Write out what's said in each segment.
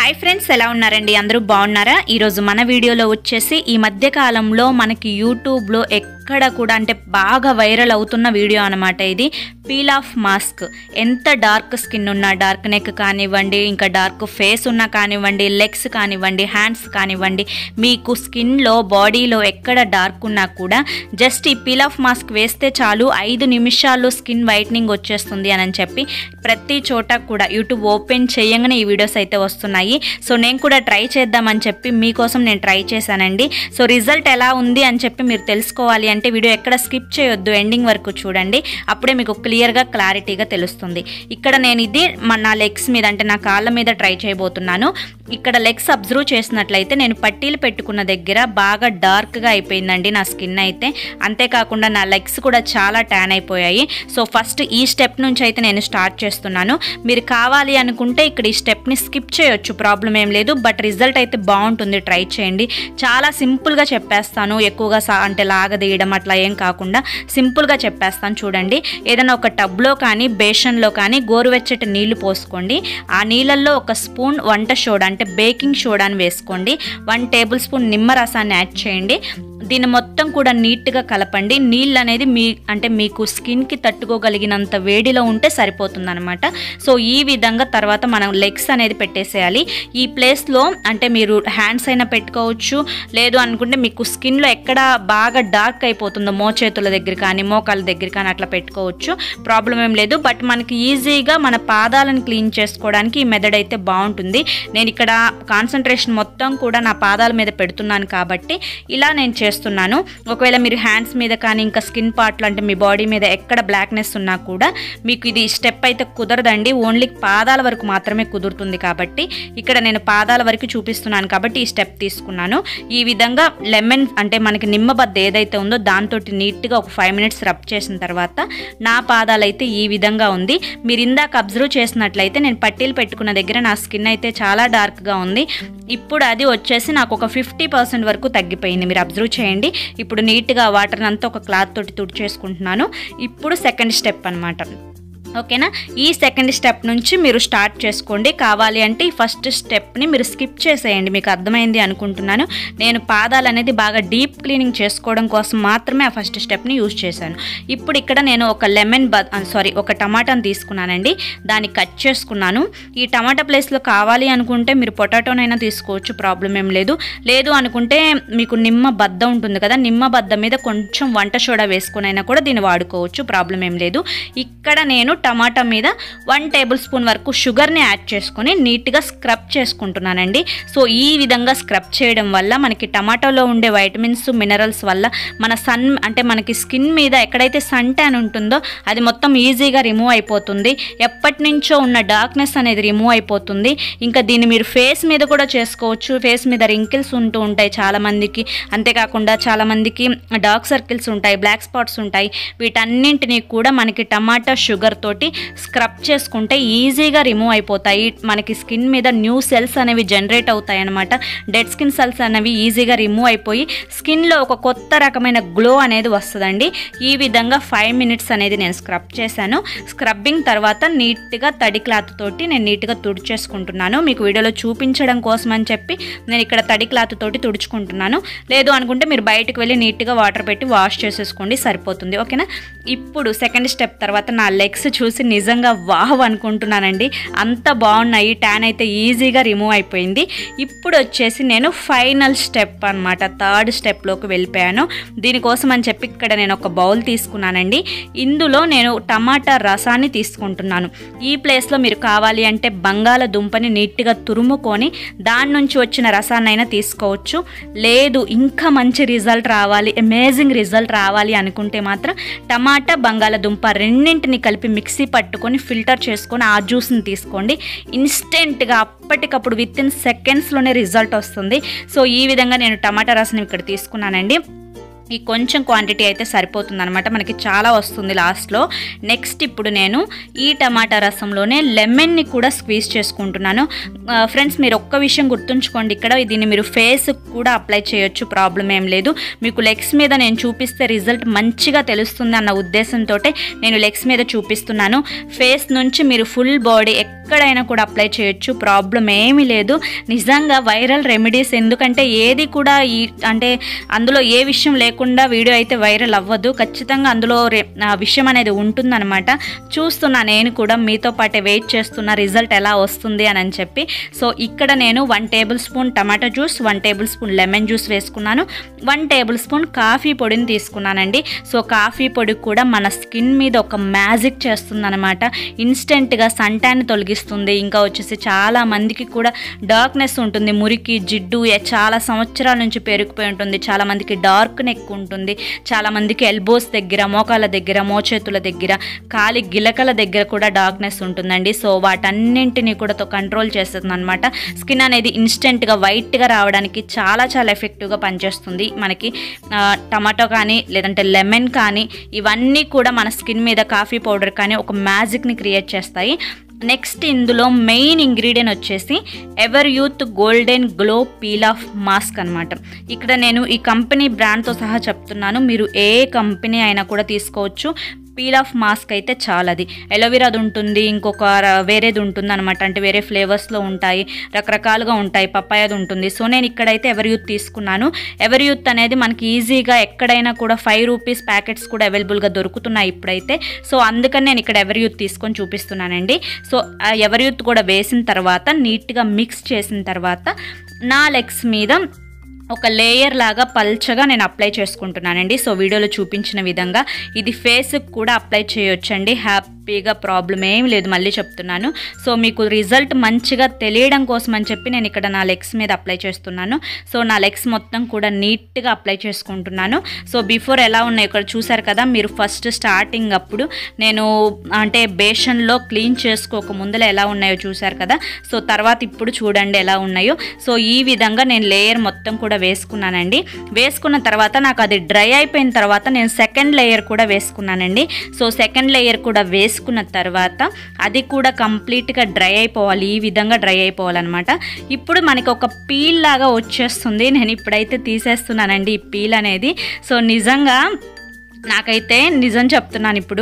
Hi friends, ఎలా ఉన్నారండి? అందరూ బాగున్నారా? ఈరోజు మన వీడియోలో వచ్చేసి ఈ మధ్య కాలంలో మనకి యూట్యూబ్లో ఎక్కడ కూడా అంటే బాగా వైరల్ అవుతున్న వీడియో అనమాట. ఇది పీల్ ఆఫ్ మాస్క్. ఎంత డార్క్ స్కిన్ ఉన్నా, డార్క్ నెక్ కానివ్వండి, ఇంకా డార్క్ ఫేస్ ఉన్నా కానివ్వండి, లెగ్స్ కానివ్వండి, హ్యాండ్స్ కానివ్వండి, మీకు స్కిన్లో బాడీలో ఎక్కడ డార్క్ ఉన్నా కూడా జస్ట్ ఈ పీల్ ఆఫ్ మాస్క్ వేస్తే చాలు 5 నిమిషాల్లో స్కిన్ వైట్నింగ్ వచ్చేస్తుంది అని చెప్పి ప్రతి చోట కూడా యూట్యూబ్ ఓపెన్ చేయగానే ఈ వీడియోస్ అయితే వస్తున్నాయి. సో నేను కూడా ట్రై చేద్దామని చెప్పి మీకోసం నేను ట్రై చేశానండి. సో రిజల్ట్ ఎలా ఉంది అని చెప్పి మీరు తెలుసుకోవాలి అంటే వీడియో ఎక్కడ స్కిప్ చేయొద్దు, ఎండింగ్ వరకు చూడండి. అప్పుడే మీకు క్లియర్గా క్లారిటీగా తెలుస్తుంది. ఇక్కడ నేను ఇది నా లెగ్స్ మీద అంటే నా కాళ్ళ మీద ట్రై చేయబోతున్నాను. ఇక్కడ లెగ్స్ అబ్జర్వ్ చేసినట్లయితే నేను పట్టీలు పెట్టుకున్న దగ్గర బాగా డార్క్గా అయిపోయిందండి నా స్కిన్ అయితే. అంతేకాకుండా నా లెగ్స్ కూడా చాలా ట్యాన్ అయిపోయాయి. సో ఫస్ట్ ఈ స్టెప్ నుంచి అయితే నేను స్టార్ట్ చేస్తున్నాను. మీరు కావాలి అనుకుంటే ఇక్కడ ఈ స్టెప్ని స్కిప్ చేయొచ్చు, ప్రాబ్లం ఏం లేదు. బట్ రిజల్ట్ అయితే బాగుంటుంది, ట్రై చేయండి. చాలా సింపుల్గా చెప్పేస్తాను, ఎక్కువగా అంటే లాగదీయడం అట్లా ఏం కాకుండా సింపుల్గా చెప్పేస్తాను. చూడండి, ఏదైనా ఒక టబ్లో కానీ బేషన్లో కానీ గోరువెచ్చటి నీళ్లు పోసుకోండి. ఆ నీళ్ళల్లో 1 స్పూన్ వంట సోడా అంటే బేకింగ్ సోడాని వేసుకోండి. 1 టేబుల్ స్పూన్ నిమ్మరసాన్ని యాడ్ చేయండి. దీన్ని మొత్తం కూడా నీట్గా కలపండి. నీళ్ళు అనేది మీకు స్కిన్కి తట్టుకోగలిగినంత వేడిలో ఉంటే సరిపోతుంది అనమాట. సో ఈ విధంగా తర్వాత మనం లెగ్స్ అనేది పెట్టేసేయాలి. ఈ ప్లేస్లో అంటే మీరు హ్యాండ్స్ అయినా పెట్టుకోవచ్చు, లేదు అనుకుంటే మీకు స్కిన్లో ఎక్కడ బాగా డార్క్ అయిపోతుందో మోచేతుల దగ్గర కానీ మోకాళ్ళ దగ్గర కానీ అట్లా పెట్టుకోవచ్చు, ప్రాబ్లం ఏం లేదు. బట్ మనకి ఈజీగా మన పాదాలను క్లీన్ చేసుకోవడానికి ఈ మెథడ్ అయితే బాగుంటుంది. నేను ఇక్కడ కాన్సన్ట్రేషన్ మొత్తం కూడా నా పాదాల మీద పెడుతున్నాను కాబట్టి ఇలా నేను చేస్తున్నాను. ఒకవేళ మీరు హ్యాండ్స్ మీద కానీ ఇంకా స్కిన్ పార్ట్లు అంటే మీ బాడీ మీద ఎక్కడ బ్లాక్నెస్ ఉన్నా కూడా మీకు ఇది స్టెప్ అయితే కుదరదండి. ఓన్లీ పాదాల వరకు మాత్రమే కుదురుతుంది. కాబట్టి ఇక్కడ నేను పాదాల వరకు చూపిస్తున్నాను కాబట్టి ఈ స్టెప్ తీసుకున్నాను. ఈ విధంగా లెమన్ అంటే మనకి నిమ్మబద్ద ఏదైతే ఉందో దాంతో నీట్గా ఒక 5 మినిట్స్ రబ్ చేసిన తర్వాత నా పాదాలు అయితే ఈ విధంగా ఉంది. మీరు ఇందాక అబ్జర్వ్ చేసినట్లయితే నేను పట్టీలు పెట్టుకున్న దగ్గర నా స్కిన్ అయితే చాలా డార్క్గా ఉంది. ఇప్పుడు అది వచ్చేసి నాకు ఒక 50% వరకు తగ్గిపోయింది. మీరు అబ్జర్వ్ చేయండి. ఇప్పుడు నీట్గా వాటర్ అంతా ఒక క్లాత్ తోటి తుడిచేసుకుంటున్నాను. ఇప్పుడు సెకండ్ స్టెప్ అనమాట. ఓకేనా? ఈ సెకండ్ స్టెప్ నుంచి మీరు స్టార్ట్ చేసుకోండి. కావాలి అంటే ఈ ఫస్ట్ స్టెప్ని మీరు స్కిప్ చేసేయండి. మీకు అర్థమైంది అనుకుంటున్నాను. నేను పాదాలు అనేది బాగా డీప్ క్లీనింగ్ చేసుకోవడం కోసం మాత్రమే ఆ ఫస్ట్ స్టెప్ని యూజ్ చేశాను. ఇప్పుడు ఇక్కడ నేను ఒక టమాటాను తీసుకున్నానండి. దాన్ని కట్ చేసుకున్నాను. ఈ టమాటా ప్లేస్లో కావాలి అనుకుంటే మీరు పొటాటోనైనా తీసుకోవచ్చు, ప్రాబ్లం ఏం లేదు. లేదు అనుకుంటే మీకు నిమ్మ బద్ద ఉంటుంది కదా, నిమ్మ బద్ద మీద కొంచెం వంట సోడా వేసుకునైనా కూడా దీన్ని వాడుకోవచ్చు, ప్రాబ్లం ఏం లేదు. ఇక్కడ నేను టమాటా మీద 1 టేబుల్ స్పూన్ వరకు షుగర్ని యాడ్ చేసుకొని నీట్గా స్క్రబ్ చేసుకుంటున్నానండి. సో ఈ విధంగా స్క్రబ్ చేయడం వల్ల మనకి టమాటాలో ఉండే వైటమిన్స్ మినరల్స్ వల్ల మనకి స్కిన్ మీద ఎక్కడైతే సన్ ట్యాన్ ఉంటుందో అది మొత్తం ఈజీగా రిమూవ్ అయిపోతుంది. ఎప్పటి నుంచో ఉన్న డార్క్నెస్ అనేది రిమూవ్ అయిపోతుంది. ఇంకా దీన్ని మీరు ఫేస్ మీద కూడా చేసుకోవచ్చు. ఫేస్ మీద రింకిల్స్ ఉంటూ ఉంటాయి చాలామందికి. అంతేకాకుండా చాలామందికి డార్క్ సర్కిల్స్ ఉంటాయి, బ్లాక్ స్పాట్స్ ఉంటాయి. వీటన్నింటినీ కూడా మనకి టమాటా షుగర్ తోటి స్క్రబ్ చేసుకుంటే ఈజీగా రిమూవ్ అయిపోతాయి. మనకి స్కిన్ మీద న్యూ సెల్స్ అనేవి జనరేట్ అవుతాయి అన్నమాట. డెడ్ స్కిన్ సెల్స్ అనేవి ఈజీగా రిమూవ్ అయిపోయి స్కిన్లో ఒక కొత్త రకమైన గ్లో అనేది వస్తుందండి. ఈ విధంగా 5 మినిట్స్ అనేది నేను స్క్రబ్ చేశాను. స్క్రబ్బింగ్ తర్వాత నీట్గా తడి క్లాత్ తోటి నేను నీట్గా తుడిచేసుకుంటున్నాను. మీకు వీడియోలో చూపించడం కోసం అని చెప్పి నేను ఇక్కడ తడి క్లాత్ తోటి తుడుచుకుంటున్నాను. లేదు అనుకుంటే మీరు బయటకు వెళ్ళి నీట్గా వాటర్ పెట్టి వాష్ చేసేసుకోండి, సరిపోతుంది. ఓకేనా? ఇప్పుడు సెకండ్ స్టెప్ తర్వాత నా లెగ్స్ చూసి నిజంగా వావ్ అనుకుంటున్నానండి. అంత బాగున్నాయి. ట్యాన్ అయితే ఈజీగా రిమూవ్ అయిపోయింది. ఇప్పుడు వచ్చేసి నేను ఫైనల్ స్టెప్ అనమాట, థర్డ్ స్టెప్లోకి వెళ్ళిపోయాను. దీనికోసం అని చెప్పి ఇక్కడ నేను ఒక బౌల్ తీసుకున్నానండి. ఇందులో నేను టమాటా రసాన్ని తీసుకుంటున్నాను. ఈ ప్లేస్లో మీరు కావాలి అంటే బంగాళదుంపని నీట్గా తురుముకొని దాని నుంచి వచ్చిన రసాన్నైనా తీసుకోవచ్చు. లేదు ఇంకా మంచి రిజల్ట్ రావాలి, అమేజింగ్ రిజల్ట్ రావాలి అనుకుంటే మాత్రం టమాటా బంగాళదుంప రెండింటిని కలిపి మిక్సీ పట్టుకొని ఫిల్టర్ చేసుకొని ఆ జ్యూస్ని తీసుకోండి. ఇన్స్టెంట్గా అప్పటికప్పుడు వితిన్ సెకండ్స్లోనే రిజల్ట్ వస్తుంది. సో ఈ విధంగా నేను టమాటా రసం ఇక్కడ తీసుకున్నానండి. ఈ కొంచెం క్వాంటిటీ అయితే సరిపోతుంది అనమాట, మనకి చాలా వస్తుంది లాస్ట్లో. నెక్స్ట్ ఇప్పుడు నేను ఈ టమాటా రసంలోనే లెమన్ని కూడా స్క్వీజ్ చేసుకుంటున్నాను. ఫ్రెండ్స్, మీరు ఒక్క విషయం గుర్తుంచుకోండి, ఇక్కడ దీన్ని మీరు ఫేస్ కూడా అప్లై చేయొచ్చు, ప్రాబ్లం ఏం లేదు. మీకు లెగ్స్ మీద నేను చూపిస్తే రిజల్ట్ మంచిగా తెలుస్తుంది అన్న ఉద్దేశంతో నేను లెగ్స్ మీద చూపిస్తున్నాను. ఫేస్ నుంచి మీరు ఫుల్ బాడీ ఎక్కడైనా కూడా అప్లై చేయొచ్చు, ప్రాబ్లం ఏమీ లేదు. నిజంగా వైరల్ రెమెడీస్, ఎందుకంటే ఏది కూడా అంటే అందులో ఏ విషయం లేకుండా వీడియో అయితే వైరల్ అవ్వదు. ఖచ్చితంగా అందులో విషయం అనేది ఉంటుందన్నమాట. చూస్తున్నా నేను కూడా, మీతో పాటే వెయిట్ చేస్తున్న రిజల్ట్ ఎలా వస్తుంది అని చెప్పి. సో ఇక్కడ నేను 1 table spoon tomato juice, 1 table spoon lemon juice వేసుకున్నాను, 1 టేబుల్ స్పూన్ కాఫీ పొడిని తీసుకున్నానండి. సో కాఫీ పొడి కూడా మన స్కిన్ మీద ఒక మ్యాజిక్ చేస్తుందన్నమాట. ఇన్స్టెంట్గా సన్ ట్యాన్ తొలగిస్తుంది. ఇంకా వచ్చేసి చాలా మందికి కూడా డార్క్నెస్ ఉంటుంది, మురికి జిడ్డు చాలా సంవత్సరాల నుంచి పెరిగిపోయి ఉంటుంది. చాలా మందికి డార్క్ నెక్ ఉంటుంది, చాలా మందికి ఎల్బోస్ దగ్గర, మోకాల దగ్గర, మోచేతుల దగ్గర, కాలి గిలకల దగ్గర కూడా డార్క్నెస్ ఉంటుందండి. సో వాటన్నింటినీ కూడా కంట్రోల్ చేస్తుంది అనమాట. స్కిన్ అనేది ఇన్స్టెంట్గా వైట్గా రావడానికి చాలా చాలా ఎఫెక్టివ్గా పనిచేస్తుంది. మనకి టమాటో కానీ లేదంటే లెమన్ కానీ ఇవన్నీ కూడా మన స్కిన్ మీద, కాఫీ పౌడర్ కానీ ఒక మ్యాజిక్ని క్రియేట్ చేస్తాయి. నెక్స్ట్ ఇందులో మెయిన్ ఇంగ్రీడియంట్ వచ్చేసి ever youth golden glow peel off mask అనమాట. ఇక్కడ నేను ఈ కంపెనీ బ్రాండ్తో సహా చెప్తున్నాను, మీరు ఏ కంపెనీ అయినా కూడా తీసుకోవచ్చు. పీల్ ఆఫ్ మాస్క్ అయితే చాలా, అది ఎలోవెరాది ఉంటుంది, ఇంకొక వేరేది ఉంటుంది అనమాట. అంటే వేరే ఫ్లేవర్స్లో ఉంటాయి, రకరకాలుగా ఉంటాయి, పప్పాయది ఉంటుంది. సో నేను ఇక్కడైతే ఎవర్ యూత్ తీసుకున్నాను. ఎవర్ యూత్ అనేది మనకి ఈజీగా ఎక్కడైనా కూడా 5 రూపీస్ ప్యాకెట్స్ కూడా అవైలబుల్గా దొరుకుతున్నాయి ఇప్పుడైతే. సో అందుకని నేను ఇక్కడ ఎవర్ యూత్ తీసుకొని చూపిస్తున్నానండి. సో ఎవర్ యూత్ కూడా వేసిన తర్వాత నీట్గా మిక్స్ చేసిన తర్వాత నా లెగ్స్ మీద ఒక లేయర్ లాగా పల్చగా నేను అప్లై చేసుకుంటున్నానండి. సో వీడియోలో చూపించిన విధంగా ఇది ఫేస్కి కూడా అప్లై చేయొచ్చండి హ్యాపీగా, ప్రాబ్లం ఏమి లేదు, మళ్ళీ చెప్తున్నాను. సో మీకు రిజల్ట్ మంచిగా తెలియడం కోసం అని చెప్పి నేను ఇక్కడ నా లెగ్స్ మీద అప్లై చేస్తున్నాను. సో నా లెగ్స్ మొత్తం కూడా నీట్గా అప్లై చేసుకుంటున్నాను. సో బిఫోర్ ఎలా ఉన్నాయి ఇక్కడ చూసారు కదా మీరు. ఫస్ట్ స్టార్టింగ్ అప్పుడు నేను అంటే బేషన్లో క్లీన్ చేసుకోక ముందర ఎలా ఉన్నాయో చూసారు కదా. సో తర్వాత ఇప్పుడు చూడండి ఎలా ఉన్నాయో. సో ఈ విధంగా నేను లేయర్ మొత్తం కూడా వేసుకున్నానండి. వేసుకున్న తర్వాత నాకు అది డ్రై అయిపోయిన తర్వాత నేను సెకండ్ లేయర్ కూడా వేసుకున్నానండి. సో సెకండ్ లేయర్ కూడా వేసుకున్న తర్వాత అది కూడా కంప్లీట్గా డ్రై అయిపోవాలి, ఈ విధంగా డ్రై అయిపోవాలన్నమాట. ఇప్పుడు మనకి ఒక పీల్ లాగా వచ్చేస్తుంది. నేను ఇప్పుడైతే తీసేస్తున్నానండి ఈ పీల్ అనేది. సో నిజంగా నాకైతే నిజం చెప్తున్నాను ఇప్పుడు,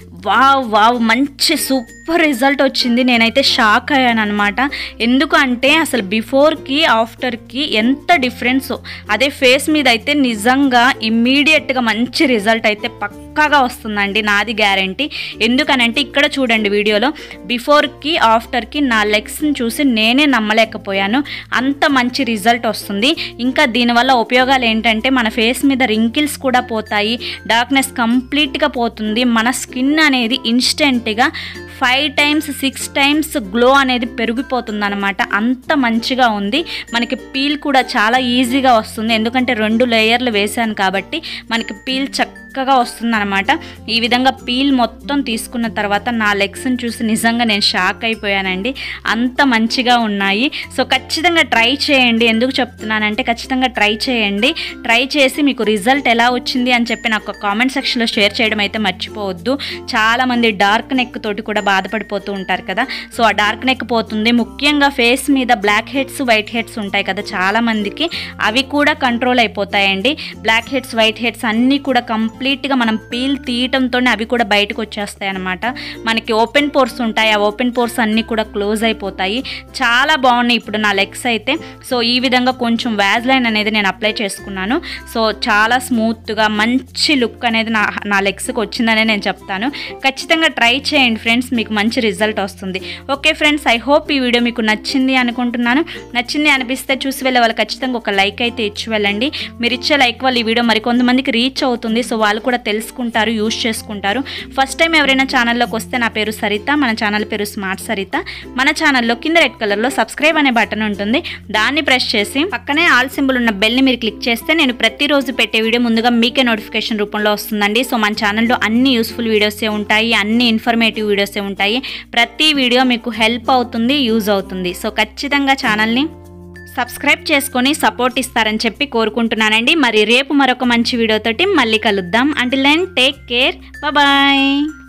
వావ్ మంచి సూపర్ రిజల్ట్ వచ్చింది. నేనైతే షాక్ అయ్యాను అనమాట. ఎందుకంటే అసలు బిఫోర్కి ఆఫ్టర్కి ఎంత డిఫరెన్స్. అదే ఫేస్ మీద అయితే నిజంగా ఇమ్మీడియట్గా మంచి రిజల్ట్ అయితే పక్కాగా వస్తుందండి, నాది గ్యారంటీ. ఎందుకనంటే ఇక్కడ చూడండి వీడియోలో బిఫోర్కి ఆఫ్టర్కి నా లెగ్స్ని చూసి నేనే నమ్మలేకపోయాను, అంత మంచి రిజల్ట్ వస్తుంది. ఇంకా దీనివల్ల ఉపయోగాలు ఏంటంటే మన ఫేస్ మీద రింకిల్స్ కూడా పోతాయి, డార్క్నెస్ కంప్లీట్గా పోతుంది, మన స్కిన్ అనేది ఇన్స్టెంట్గా 5 times 6 times గ్లో అనేది పెరిగిపోతుంది అనమాట. అంత మంచిగా ఉంది. మనకి పీల్ కూడా చాలా ఈజీగా వస్తుంది, ఎందుకంటే 2 లేయర్లు వేసాను కాబట్టి మనకి పీల్ చక్కగా వస్తుంది అనమాట. ఈ విధంగా పీల్ మొత్తం తీసుకున్న తర్వాత నా లెగ్స్ని చూసి నిజంగా నేను షాక్ అయిపోయానండి, అంత మంచిగా ఉన్నాయి. సో ఖచ్చితంగా ట్రై చేయండి. ఎందుకు చెప్తున్నానంటే ఖచ్చితంగా ట్రై చేయండి. ట్రై చేసి మీకు రిజల్ట్ ఎలా వచ్చింది అని చెప్పి నాకు కామెంట్ సెక్షన్లో షేర్ చేయడం అయితే మర్చిపోవద్దు. చాలామంది డార్క్ నెక్ తోటి కూడా బాధపడిపోతూ ఉంటారు కదా. సో ఆ డార్క్ నెక్ పోతుంది. ముఖ్యంగా ఫేస్ మీద బ్లాక్ హెడ్స్, వైట్ హెడ్స్ ఉంటాయి కదా చాలామందికి, అవి కూడా కంట్రోల్ అయిపోతాయండి. బ్లాక్ హెడ్స్, వైట్ హెడ్స్ అన్నీ కూడా కంప్లీట్గా మనం పీల్ తీయటంతోనే అవి కూడా బయటకు వచ్చేస్తాయి అనమాట. మనకి ఓపెన్ పోర్స్ ఉంటాయి, ఆ ఓపెన్ పోర్స్ అన్నీ కూడా క్లోజ్ అయిపోతాయి. చాలా బాగున్నాయి ఇప్పుడు నా లెగ్స్ అయితే. సో ఈ విధంగా కొంచెం వ్యాజ్లైన్ అనేది నేను అప్లై చేసుకున్నాను. సో చాలా స్మూత్గా మంచి లుక్ అనేది నా లెగ్స్కి వచ్చిందనే నేను చెప్తాను. ఖచ్చితంగా ట్రై చేయండి ఫ్రెండ్స్, మీకు మంచి రిజల్ట్ వస్తుంది. ఓకే ఫ్రెండ్స్, ఐ హోప్ ఈ వీడియో మీకు నచ్చింది అనుకుంటున్నాను. నచ్చింది అనిపిస్తే చూసి వెళ్ళే వాళ్ళు ఖచ్చితంగా ఒక లైక్ అయితే ఇచ్చి వెళ్ళండి. మీరు ఇచ్చే లైక్ వల్ల ఈ వీడియో మరికొంతమందికి రీచ్ అవుతుంది. సో వాళ్ళు కూడా తెలుసుకుంటారు, యూజ్ చేసుకుంటారు. ఫస్ట్ టైం ఎవరైనా ఛానల్లోకి వస్తే నా పేరు సరిత, మన ఛానల్ పేరు స్మార్ట్ సరిత. మన ఛానల్లో కింద రెడ్ కలర్లో సబ్స్క్రైబ్ అనే బటన్ ఉంటుంది, దాన్ని ప్రెస్ చేసి పక్కనే ఆల్ సింబల్ ఉన్న బెల్ని మీరు క్లిక్ చేస్తే నేను ప్రతిరోజు పెట్టే వీడియో ముందుగా మీకే నోటిఫికేషన్ రూపంలో వస్తుందండి. సో మన ఛానల్లో అన్ని యూస్ఫుల్ వీడియోసే ఉంటాయి, అన్ని ఇన్ఫర్మేటివ్ వీడియోసే ఉంటాయి. ప్రతి వీడియో మీకు హెల్ప్ అవుతుంది, యూజ్ అవుతుంది. సో ఖచ్చితంగా ఛానల్ని సబ్స్క్రైబ్ చేసుకొని సపోర్ట్ ఇస్తారని చెప్పి కోరుకుంటున్నానండి. మరి రేపు మరొక మంచి వీడియోతోటి మళ్ళీ కలుద్దాం. Until then take care, bye.